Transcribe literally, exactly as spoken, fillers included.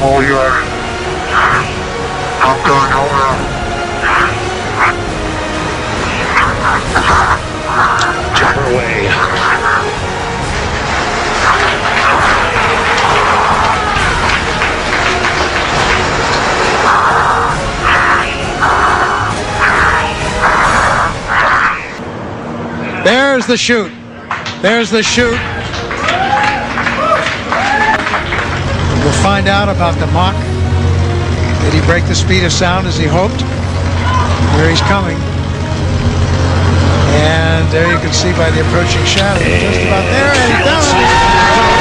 Oh, yeah. I'm going over. Jumper away. There's the chute. There's the chute. We'll find out about the Mach. Did he break the speed of sound as he hoped? Here he's coming. And there you can see by the approaching shadow, just about there, and he's done it.